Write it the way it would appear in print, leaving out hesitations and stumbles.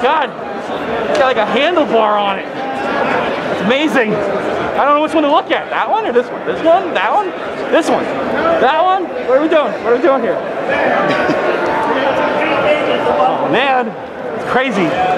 God. It's got like a handlebar on it. It's amazing. I don't know which one to look at. That one or this one? This one? That one? This one? That one? What are we doing? What are we doing here? Oh man, it's crazy.